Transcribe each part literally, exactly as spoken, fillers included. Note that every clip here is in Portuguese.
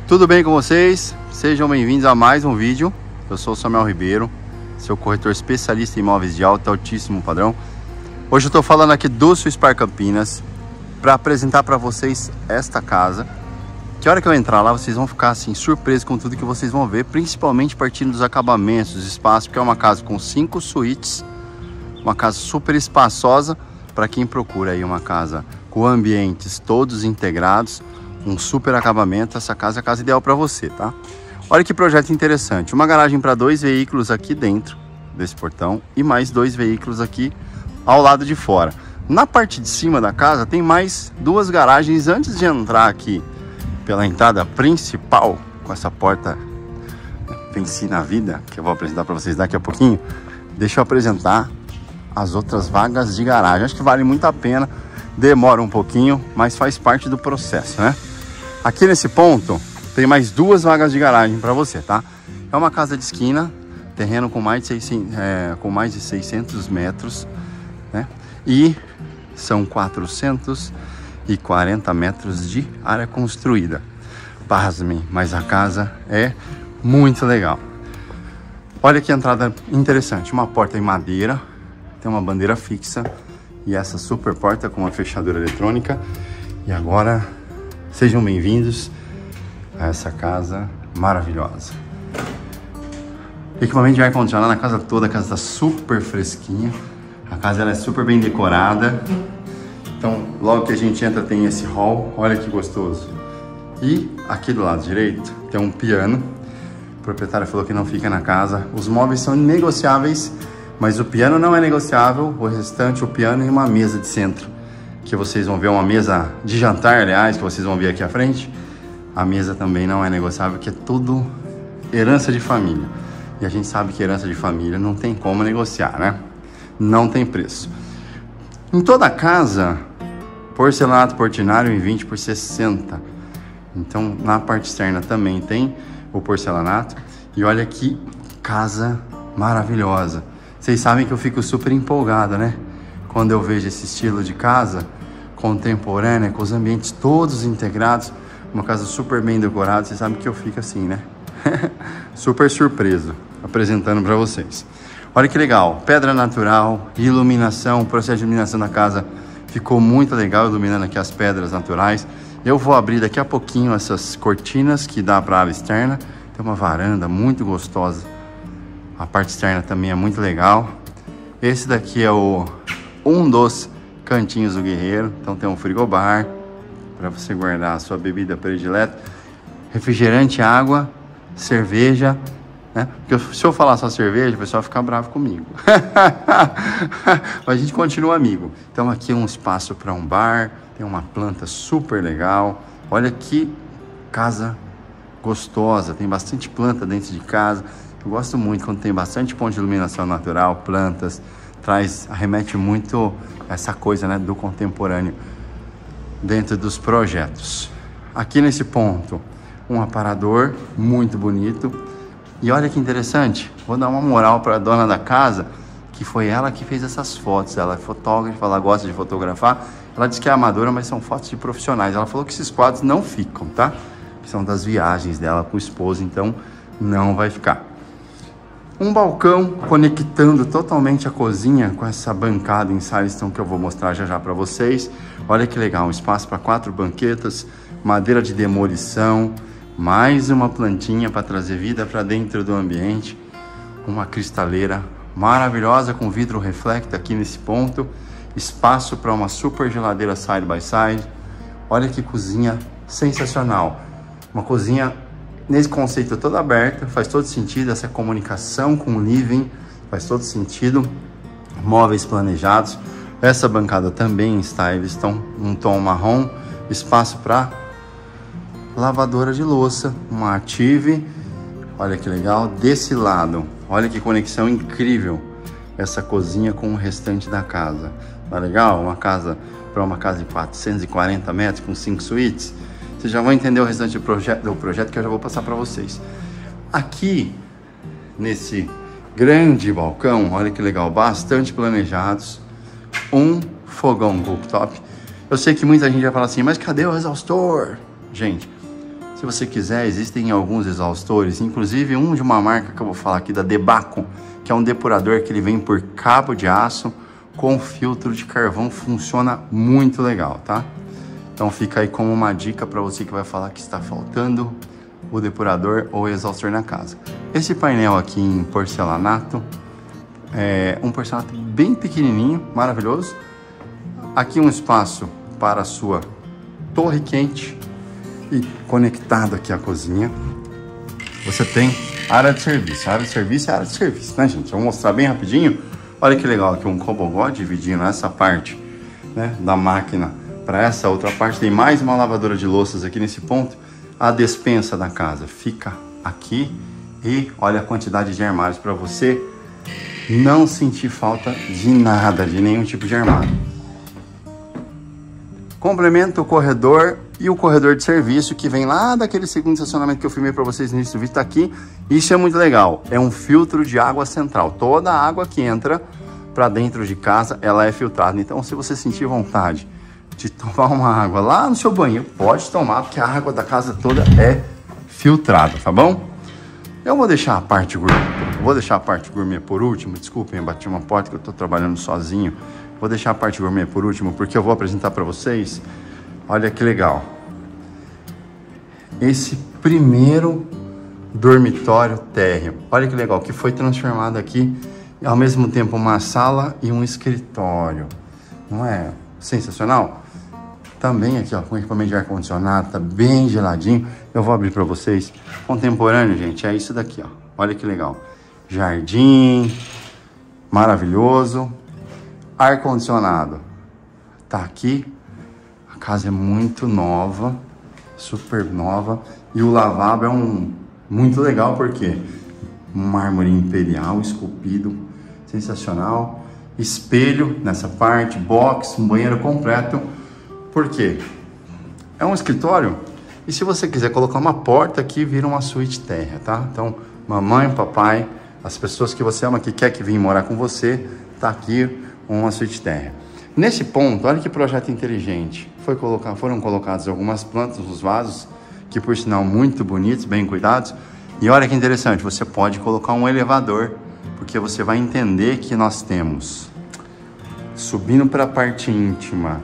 Tudo bem com vocês? Sejam bem-vindos a mais um vídeo. Eu sou o Samuel Ribeiro, seu corretor especialista em imóveis de alto e altíssimo padrão. Hoje eu estou falando aqui do Suispar Campinas para apresentar para vocês esta casa. Que a hora que eu entrar lá, vocês vão ficar assim surpresos com tudo que vocês vão ver, principalmente partindo dos acabamentos, dos espaços, porque é uma casa com cinco suítes, uma casa super espaçosa para quem procura aí uma casa com ambientes todos integrados, um super acabamento. Essa casa é a casa ideal para você, tá? Olha que projeto interessante, uma garagem para dois veículos aqui dentro desse portão e mais dois veículos aqui ao lado de fora. Na parte de cima da casa tem mais duas garagens antes de entrar aqui pela entrada principal, com essa porta venci na vida, que eu vou apresentar para vocês daqui a pouquinho. Deixa eu apresentar as outras vagas de garagem. Acho que vale muito a pena, demora um pouquinho, mas faz parte do processo, né? Aqui nesse ponto tem mais duas vagas de garagem para você, tá? É uma casa de esquina, terreno com mais de seiscentos, é, com mais de seiscentos metros, né? E são quatrocentos e quarenta metros de área construída. Pasmem, mas a casa é muito legal. Olha que entrada interessante, uma porta em madeira, tem uma bandeira fixa e essa super porta com uma fechadura eletrônica. E agora sejam bem-vindos a essa casa maravilhosa. Equipamento de ar-condicionado na casa toda, a casa está super fresquinha, a casa ela é super bem decorada. Então, logo que a gente entra tem esse hall, olha que gostoso. E aqui do lado direito tem um piano. O proprietário falou que não fica na casa. Os móveis são negociáveis, mas o piano não é negociável. O restante, o piano e uma mesa de centro, que vocês vão ver, uma mesa de jantar, aliás, que vocês vão ver aqui à frente. A mesa também não é negociável, que é tudo herança de família. E a gente sabe que herança de família não tem como negociar, né? Não tem preço. Em toda a casa, porcelanato Portinari em vinte por sessenta. Então, na parte externa também tem o porcelanato. E olha que casa maravilhosa. Vocês sabem que eu fico super empolgado, né? Quando eu vejo esse estilo de casa contemporânea, com os ambientes todos integrados, uma casa super bem decorada. Vocês sabem que eu fico assim, né? Super surpreso, apresentando para vocês. Olha que legal, pedra natural, iluminação, o processo de iluminação da casa ficou muito legal, iluminando aqui as pedras naturais. Eu vou abrir daqui a pouquinho essas cortinas que dá para a área externa. Tem uma varanda muito gostosa. A parte externa também é muito legal. Esse daqui é o um dos cantinhos do guerreiro. Então tem um frigobar para você guardar a sua bebida predileta, refrigerante, água, cerveja, né? Porque se eu falar só cerveja, o pessoal fica bravo comigo. Mas a gente continua amigo. Então aqui é um espaço para um bar, tem uma planta super legal. Olha que casa gostosa, tem bastante planta dentro de casa. Eu gosto muito quando tem bastante ponto de iluminação natural, plantas, traz, arremete muito essa coisa, né, do contemporâneo dentro dos projetos. Aqui nesse ponto, um aparador muito bonito. E olha que interessante, vou dar uma moral para a dona da casa, que foi ela que fez essas fotos. Ela é fotógrafa, ela gosta de fotografar. Ela disse que é amadora, mas são fotos de profissionais. Ela falou que esses quadros não ficam, tá? Que são das viagens dela com o esposo, então não vai ficar. Um balcão conectando totalmente a cozinha com essa bancada em Silestone que eu vou mostrar já já para vocês. Olha que legal, um espaço para quatro banquetas, madeira de demolição, mais uma plantinha para trazer vida para dentro do ambiente. Uma cristaleira maravilhosa com vidro reflecta aqui nesse ponto. Espaço para uma super geladeira side by side. Olha que cozinha sensacional. Uma cozinha nesse conceito todo aberto, faz todo sentido. Essa comunicação com o living faz todo sentido. Móveis planejados. Essa bancada também em Silestone, um tom marrom. Espaço para lavadora de louça, uma Active. Olha que legal. Desse lado, olha que conexão incrível essa cozinha com o restante da casa. Tá legal? Uma casa para uma casa de quatrocentos e quarenta metros com cinco suítes. Vocês já vão entender o restante do projeto, do projeto que eu já vou passar para vocês. Aqui nesse grande balcão, olha que legal, bastante planejados. Um fogão cooktop. Eu sei que muita gente vai falar assim, mas cadê o exaustor? Gente, Se você quiser, existem alguns exaustores, inclusive um de uma marca que eu vou falar aqui, da Debaco, que é um depurador que ele vem por cabo de aço com filtro de carvão, funciona muito legal, tá? Então fica aí como uma dica para você que vai falar que está faltando o depurador ou exaustor na casa. Esse painel aqui em porcelanato, é um porcelanato bem pequenininho, maravilhoso. Aqui um espaço para a sua torre quente e conectado aqui à cozinha. Você tem área de serviço. A área de serviço é área de serviço, né, gente? Eu vou mostrar bem rapidinho. Olha que legal aqui um cobogó dividindo essa parte, né, da máquina para essa outra parte. Tem mais uma lavadora de louças aqui nesse ponto. A despensa da casa fica aqui e olha a quantidade de armários para você não sentir falta de nada, de nenhum tipo de armário. Complementa o corredor e o corredor de serviço que vem lá daquele segundo estacionamento que eu filmei para vocês no início do vídeo, tá aqui. Isso é muito legal, é um filtro de água central. Toda a água que entra para dentro de casa, ela é filtrada. Então, se você sentir vontade de tomar uma água lá no seu banheiro, pode tomar, porque a água da casa toda é filtrada, tá bom? Eu vou deixar a parte gourmet, vou deixar a parte gourmet por último. Desculpem, eu bati uma porta que eu tô trabalhando sozinho. Vou deixar a parte gourmet por último, porque eu vou apresentar para vocês. Olha que legal. Esse primeiro dormitório térreo. Olha que legal, que foi transformado aqui, ao mesmo tempo, uma sala e um escritório. Não é sensacional? Também aqui, ó, com equipamento de ar-condicionado, tá bem geladinho. Eu vou abrir para vocês. Contemporâneo, gente, é isso daqui, ó. Olha que legal. Jardim, maravilhoso. Ar-condicionado tá aqui. A casa é muito nova, super nova. E o lavabo é um muito legal, porque um mármore imperial esculpido, sensacional. Espelho nessa parte, box, um banheiro completo. Por quê? É um escritório. E se você quiser colocar uma porta aqui, vira uma suíte térrea, tá? Então, mamãe, papai, as pessoas que você ama, que quer que venham morar com você, tá aqui uma suíte térrea. Nesse ponto, olha que projeto inteligente. Foi colocar, foram colocadas algumas plantas nos vasos, que por sinal muito bonitos, bem cuidados. E olha que interessante, você pode colocar um elevador, porque você vai entender que nós temos, subindo para a parte íntima.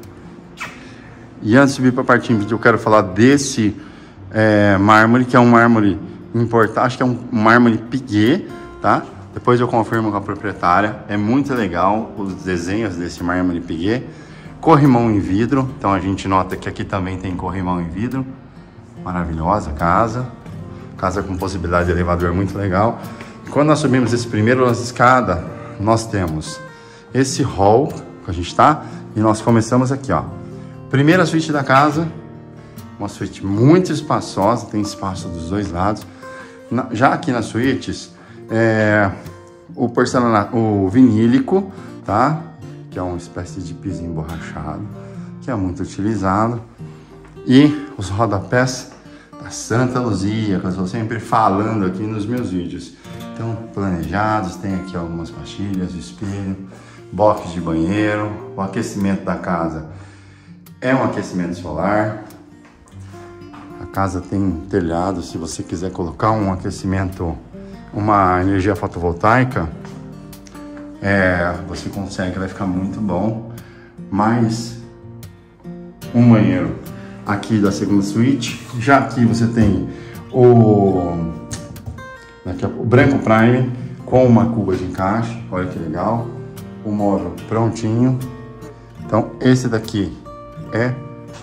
E antes de subir para a parte íntima, eu quero falar desse é, mármore, que é um mármore importado, acho que é um mármore Piguet, tá? Depois eu confirmo com a proprietária. É muito legal os desenhos desse mármore Piguet. Corrimão em vidro. Então a gente nota que aqui também tem corrimão em vidro. Maravilhosa casa. Casa com possibilidade de elevador muito legal. Quando nós subimos esse primeiro lance de escada, nós temos esse hall que a gente tá. E nós começamos aqui, ó. Primeira suíte da casa. Uma suíte muito espaçosa. Tem espaço dos dois lados. Na, já aqui nas suítes... É, o porcelanato, o vinílico, tá? Que é uma espécie de piso emborrachado, que é muito utilizado. E os rodapés da Santa Luzia, que eu estou sempre falando aqui nos meus vídeos. Então, planejados, tem aqui algumas pastilhas, espelho, box de banheiro. O aquecimento da casa é um aquecimento solar. A casa tem um telhado, se você quiser colocar um aquecimento, uma energia fotovoltaica, é, você consegue, vai ficar muito bom. Mais um banheiro aqui da segunda suíte. Já aqui você tem o, aqui, o branco prime com uma cuba de encaixe, olha que legal. O móvel prontinho. Então esse daqui é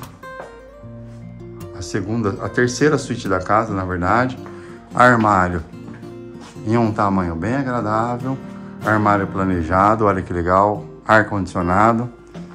a segunda, a terceira suíte da casa, na verdade. Armário em um tamanho bem agradável, armário planejado, olha que legal, ar-condicionado.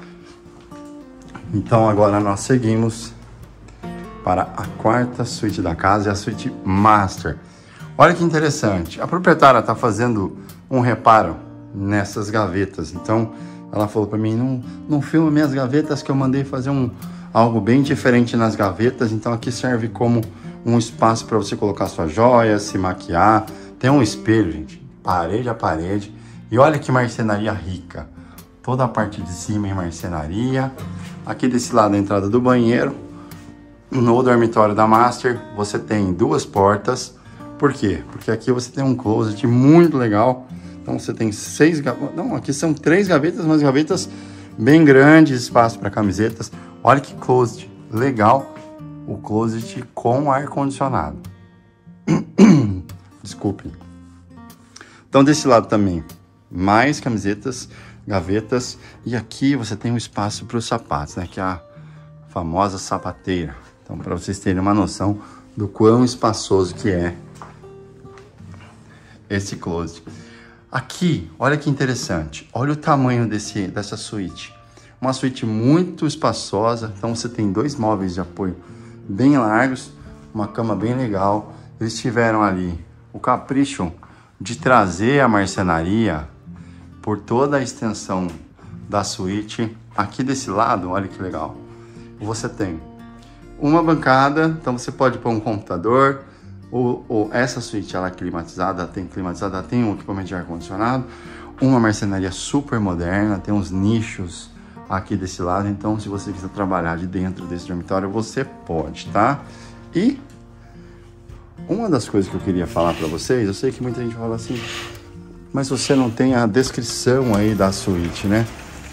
Então agora nós seguimos para a quarta suíte da casa, e a suíte master. Olha que interessante, a proprietária está fazendo um reparo nessas gavetas, então ela falou para mim, não, não filma minhas gavetas, que eu mandei fazer um, algo bem diferente nas gavetas. Então aqui serve como um espaço para você colocar suas joias, se maquiar. Tem um espelho, gente, parede a parede. E olha que marcenaria rica. Toda a parte de cima em marcenaria. Aqui desse lado a entrada do banheiro. no dormitório da Master, você tem duas portas. Por quê? Porque aqui você tem um closet muito legal. Então você tem seis gavetas. Não, aqui são três gavetas, mas gavetas bem grandes, espaço para camisetas. Olha que closet legal. O closet com ar-condicionado. Desculpe. Então desse lado também, mais camisetas, gavetas. E aqui você tem um espaço para os sapatos, né? Que é a famosa sapateira. Então, para vocês terem uma noção do quão espaçoso que é esse closet. Aqui, olha que interessante. Olha o tamanho desse, dessa suíte. Uma suíte muito espaçosa. Então, você tem dois móveis de apoio bem largos, uma cama bem legal. Eles tiveram ali o capricho de trazer a marcenaria por toda a extensão da suíte. Aqui desse lado, olha que legal. Você tem uma bancada, então você pode pôr um computador, ou, ou essa suíte ela é climatizada, tem climatizada, tem um equipamento de ar-condicionado, uma marcenaria super moderna, tem uns nichos aqui desse lado, então se você quiser trabalhar de dentro desse dormitório, você pode, tá? E uma das coisas que eu queria falar para vocês, eu sei que muita gente fala assim, mas você não tem a descrição aí da suíte, né?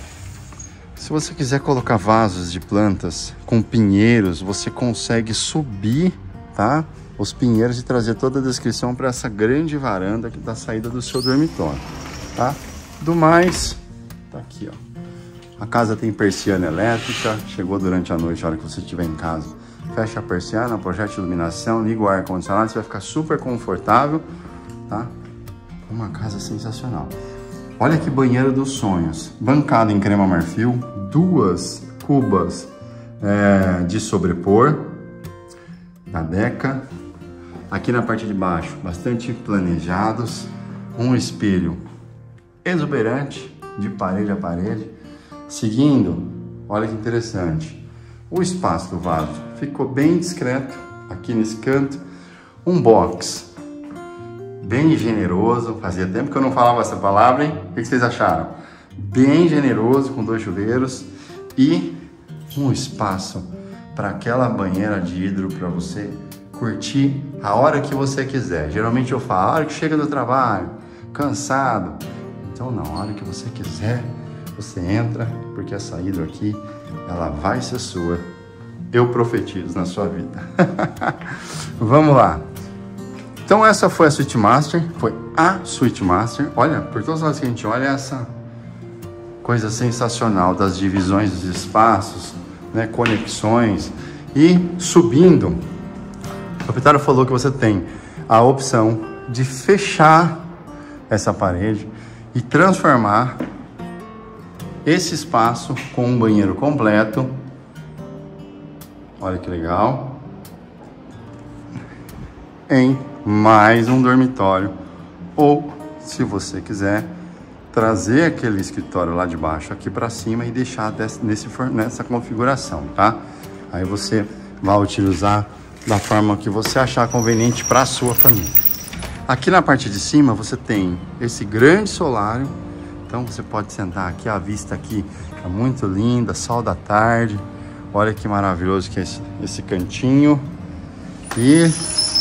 Se você quiser colocar vasos de plantas com pinheiros, você consegue subir, tá? Os pinheiros e trazer toda a descrição para essa grande varanda que dá a saída do seu dormitório, tá? Do mais, tá aqui, ó. A casa tem persiana elétrica, chegou durante a noite, a hora que você estiver em casa. Fecha a persiana, projeta iluminação, liga o ar-condicionado, você vai ficar super confortável, tá? Uma casa sensacional. Olha que banheiro dos sonhos. Bancada em crema marfil, duas cubas é, de sobrepor na Deca. Aqui na parte de baixo, bastante planejados. Um espelho exuberante, de parede a parede. Seguindo, olha que interessante. O espaço do vaso ficou bem discreto aqui nesse canto. Um box bem generoso, fazia tempo que eu não falava essa palavra, hein? O que vocês acharam? Bem generoso, com dois chuveiros e um espaço para aquela banheira de hidro para você curtir a hora que você quiser. Geralmente eu falo, a hora que chega do trabalho, cansado. Então não, a hora que você quiser, você entra, porque essa hidro aqui, ela vai ser sua. Eu profetizo na sua vida. Vamos lá. Então essa foi a Suite Master, foi a Suite Master. Olha, por todos os lados que a gente olha, essa coisa sensacional das divisões dos espaços, né, conexões. E subindo, o proprietário falou que você tem a opção de fechar essa parede e transformar esse espaço com um banheiro completo. Olha que legal. Em mais um dormitório, ou se você quiser trazer aquele escritório lá de baixo aqui para cima e deixar desse, nesse, nessa configuração, tá? Aí você vai utilizar da forma que você achar conveniente para a sua família. Aqui na parte de cima você tem esse grande solário, então você pode sentar aqui, a vista aqui é muito linda, sol da tarde, olha que maravilhoso que é esse, esse cantinho. E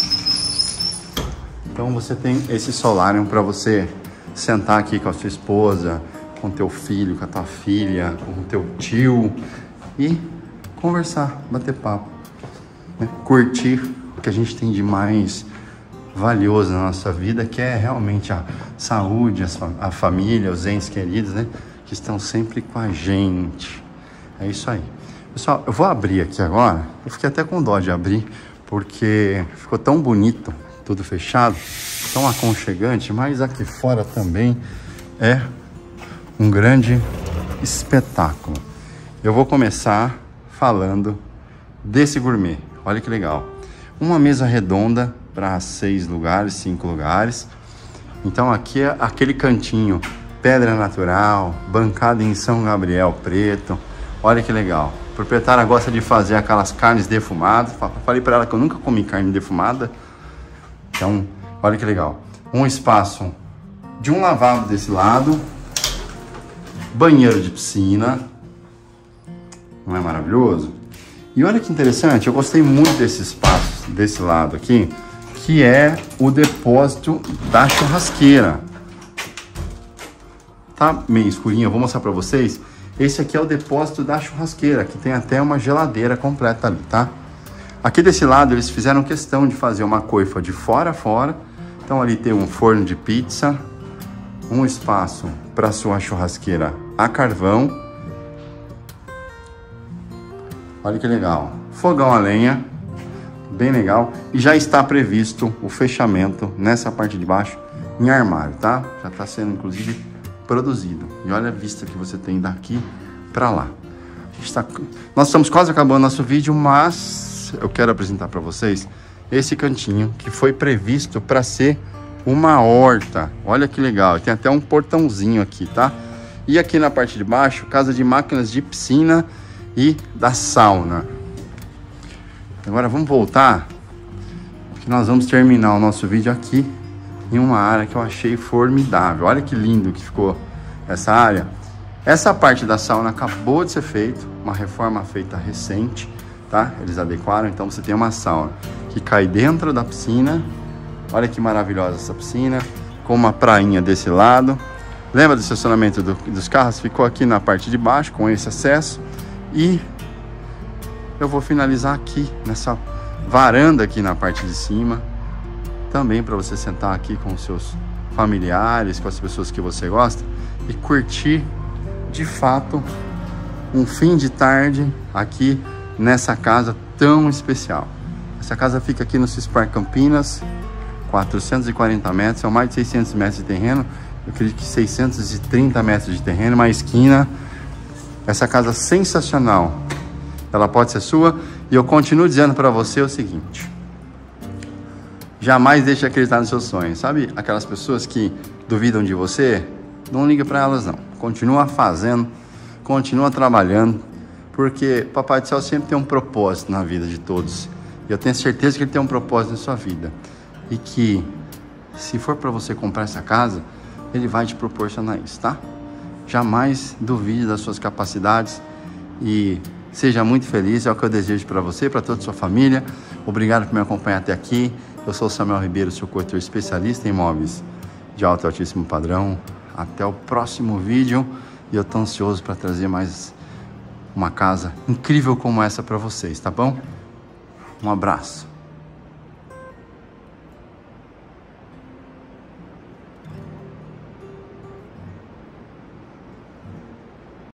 então você tem esse solário para você sentar aqui com a sua esposa, com teu filho, com a tua filha, com o teu tio e conversar, bater papo, né? Curtir o que a gente tem de mais valioso na nossa vida, que é realmente a saúde, a família, os entes queridos, né? Que estão sempre com a gente. É isso aí. Pessoal, eu vou abrir aqui agora. Eu fiquei até com dó de abrir, porque ficou tão bonito, tudo fechado, tão aconchegante, mas aqui fora também é um grande espetáculo. Eu vou começar falando desse gourmet. Olha que legal. Uma mesa redonda para seis lugares, cinco lugares. Então aqui é aquele cantinho, pedra natural, bancada em São Gabriel preto. Olha que legal. A proprietária gosta de fazer aquelas carnes defumadas. Falei para ela que eu nunca comi carne defumada. Então, olha que legal. Um espaço de um lavabo desse lado. Banheiro de piscina. Não é maravilhoso? E olha que interessante, eu gostei muito desse espaço, desse lado aqui, que é o depósito da churrasqueira. Tá meio escurinho, eu vou mostrar pra vocês. Esse aqui é o depósito da churrasqueira, que tem até uma geladeira completa ali, tá? Aqui desse lado eles fizeram questão de fazer uma coifa de fora a fora. Então ali tem um forno de pizza, um espaço para sua churrasqueira a carvão. Olha que legal. Fogão a lenha, bem legal. E já está previsto o fechamento nessa parte de baixo em armário, tá? Já está sendo inclusive produzido. E olha a vista que você tem daqui para lá. A gente tá... Nós estamos quase acabando nosso vídeo, mas eu quero apresentar para vocês esse cantinho que foi previsto para ser uma horta. Olha que legal. Tem até um portãozinho aqui, tá? E aqui na parte de baixo, casa de máquinas de piscina e da sauna. Agora vamos voltar, porque nós vamos terminar o nosso vídeo aqui em uma área que eu achei formidável. Olha que lindo que ficou essa área. Essa parte da sauna acabou de ser feita, uma reforma feita recente, tá? Eles adequaram, então você tem uma sauna que cai dentro da piscina. Olha que maravilhosa essa piscina, com uma prainha desse lado. Lembra do estacionamento do, dos carros? Ficou aqui na parte de baixo, com esse acesso. E eu vou finalizar aqui, nessa varanda aqui na parte de cima. Também para você sentar aqui com os seus familiares, com as pessoas que você gosta. E curtir, de fato, um fim de tarde aqui nessa casa tão especial. Essa casa fica aqui no Cispar Campinas, quatrocentos e quarenta metros, são mais de seiscentos metros de terreno. Eu acredito que seiscentos e trinta metros de terreno, uma esquina. Essa casa sensacional, ela pode ser sua. E eu continuo dizendo para você o seguinte: jamais deixe de acreditar nos seus sonhos. Sabe aquelas pessoas que duvidam de você? Não liga para elas não. Continua fazendo, continua trabalhando, porque Papai do Céu sempre tem um propósito na vida de todos. E eu tenho certeza que ele tem um propósito na sua vida. E que, se for para você comprar essa casa, ele vai te proporcionar isso, tá? Jamais duvide das suas capacidades e seja muito feliz. É o que eu desejo para você, para toda a sua família. Obrigado por me acompanhar até aqui. Eu sou o Samuel Ribeiro, seu corretor especialista em imóveis de alto e altíssimo padrão. Até o próximo vídeo. E eu estou ansioso para trazer mais uma casa incrível como essa para vocês, tá bom? Um abraço.